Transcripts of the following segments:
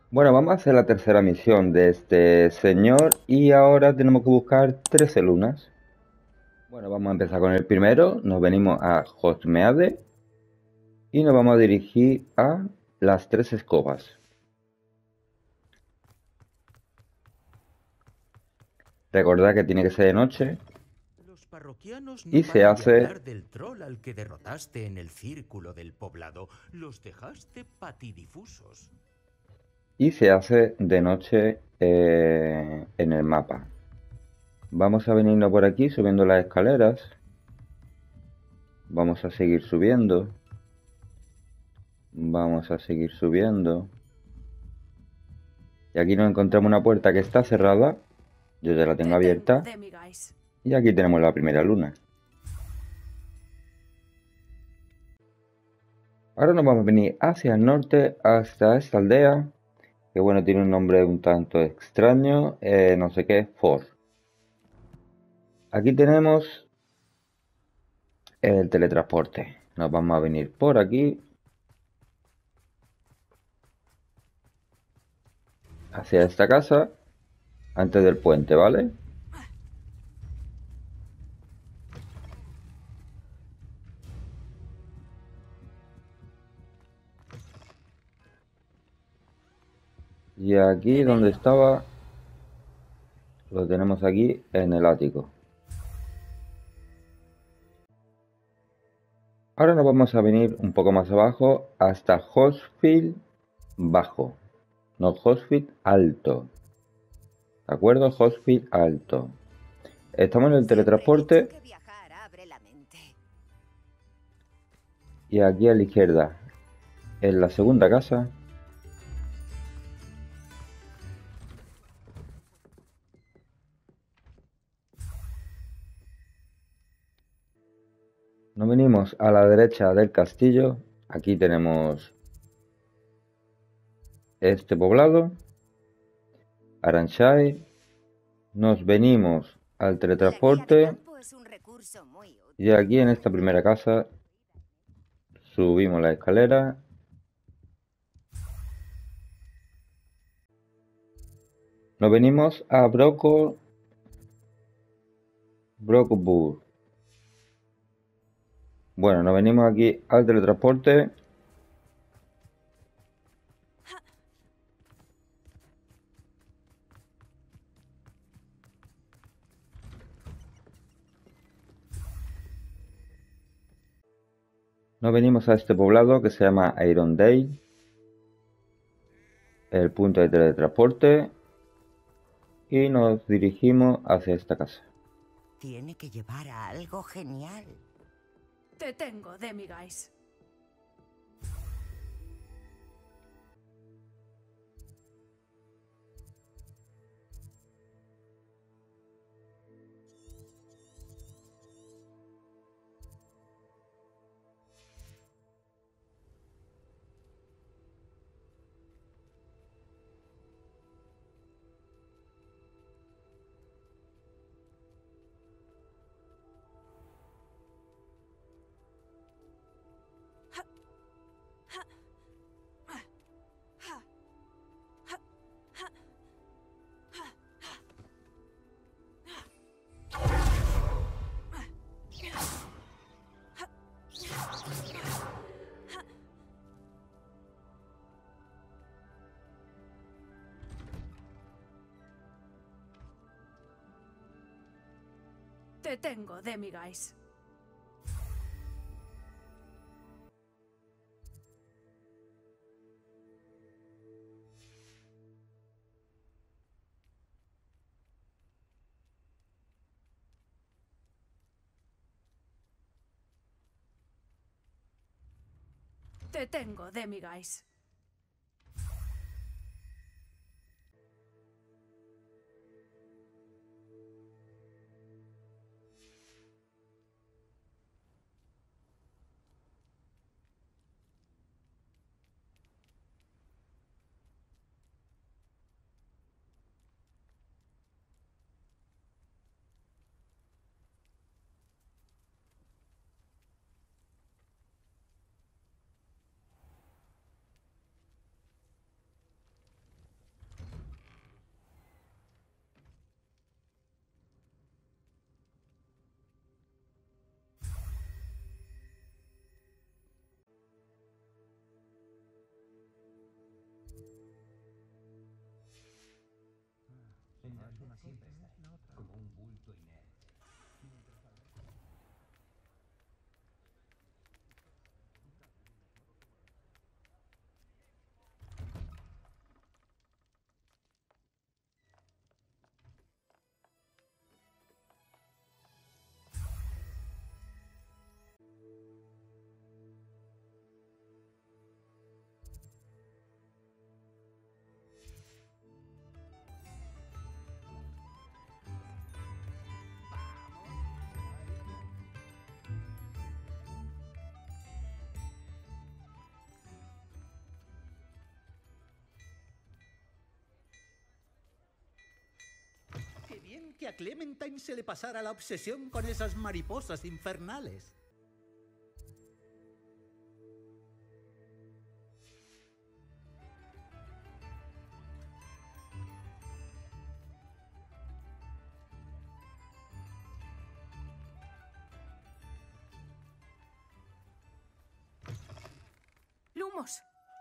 Bueno, vamos a hacer la tercera misión de este señor y ahora tenemos que buscar 13 lunas. Bueno, vamos a empezar con el primero. Nos venimos a Hogsmeade y nos vamos a dirigir a las tres escobas. Recordad que tiene que ser de noche Los parroquianos no y se paran de hace hablar del troll al que derrotaste en el círculo del poblado. Los dejaste patidifusos. de noche en el mapa. Vamos a venirnos por aquí subiendo las escaleras. Vamos a seguir subiendo. Vamos a seguir subiendo. Y aquí nos encontramos una puerta que está cerrada. Yo ya la tengo Te tengo, abierta. Demiguise. Y aquí tenemos la primera luna. Ahora nos vamos a venir hacia el norte hasta esta aldea. Que bueno, tiene un nombre un tanto extraño. No sé qué es, For. Aquí tenemos el teletransporte. Nos vamos a venir por aquí. Hacia esta casa. Antes del puente, ¿vale? Y aquí Te donde veo. estaba, lo tenemos aquí en el ático. Ahora nos vamos a venir un poco más abajo hasta Hogsfield bajo, no Hogsfield alto. ¿De acuerdo? Hogsfield alto. Estamos en el Siempre he dicho teletransporte que viajar abre la mente. y aquí a la izquierda, en la segunda casa, nos venimos a la derecha del castillo. Aquí tenemos este poblado, Aranshire. Nos venimos al La guía de teletransporte campo es un recurso muy y útil. aquí en esta primera casa subimos la escalera. Nos venimos a Brockburg. Bueno, nos venimos aquí al teletransporte. Nos venimos a este poblado que se llama Irondale. El punto de teletransporte. Y nos dirigimos hacia esta casa. Tiene que llevar a algo genial. Te tengo, Demiguise. Te tengo, Demiguise. Te tengo, Demiguise. Qué bien que a Clementine se le pasara la obsesión con esas mariposas infernales. Lumos.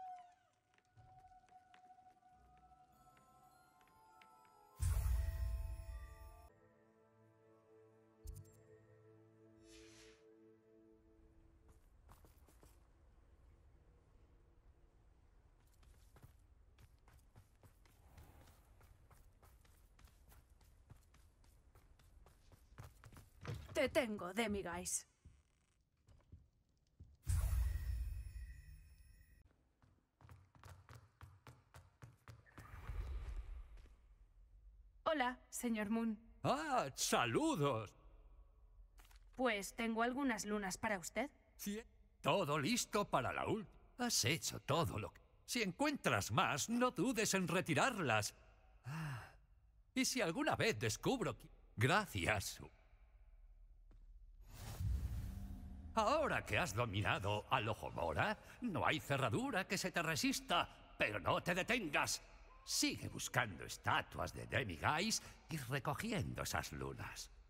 Te tengo, Demiguise. Hola, señor Moon. ¡Ah, saludos! Pues tengo algunas lunas para usted. Todo listo para la ult. Has hecho todo lo que... Si encuentras más, no dudes en retirarlas. Y si alguna vez descubro que... Gracias. Ahora que has dominado al Ojomora, no hay cerradura que se te resista. Pero no te detengas. Sigue buscando estatuas de Demiguise y recogiendo esas lunas.